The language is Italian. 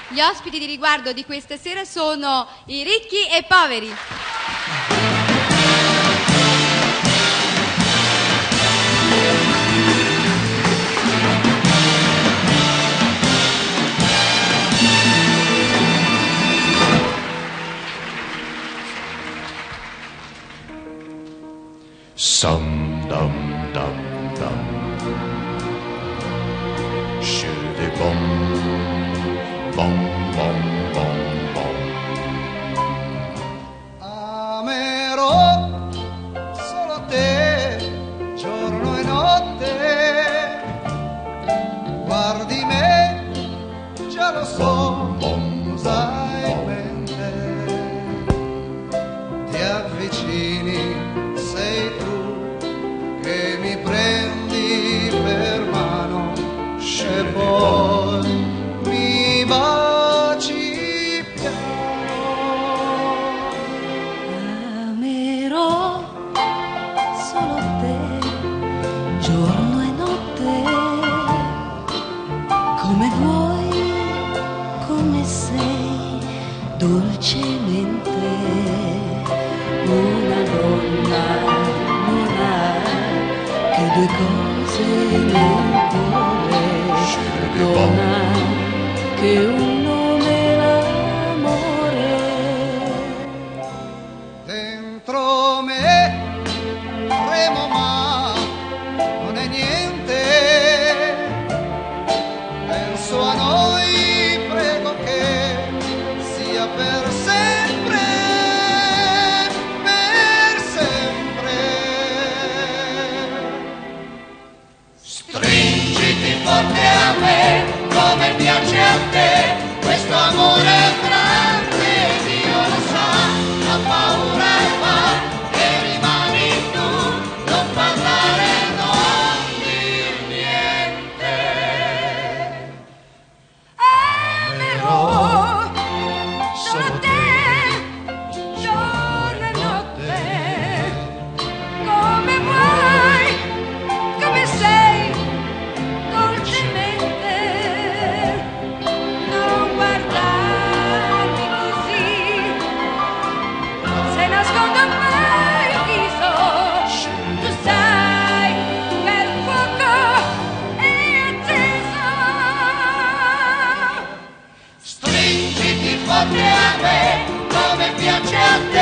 Gli ospiti di riguardo di questa sera sono i ricchi e poveri. Sum dum dum dum, shooty bum, bum bum bum bum. Amerò solo te, giorno e notte. Guardi me, già lo so, cosa hai in mente. Ti avvicini, sei tu che mi prendi per mano e poi mi baci piano. Amerò solo te, giorno e notte, come vuoi, come sei, dolcemente. Una donna non ha che due cose nel cuore, non ha che un nome, l'amore. Dentro me tremo ma non è niente. Penso a noi, prego che sia per sempre. Stringiti forte a me, come piace a te, questo amore grande, Dio lo sa, la paura e fa, che rimani tu, non parlare, non dir niente. Amerò solo te, giorno e notte, come vuoi, come sei, dolcemente. Non guardarmi così, se nascondo mai il viso, tu sai che il fuoco è acceso. Stringiti forte a me, come piace a te,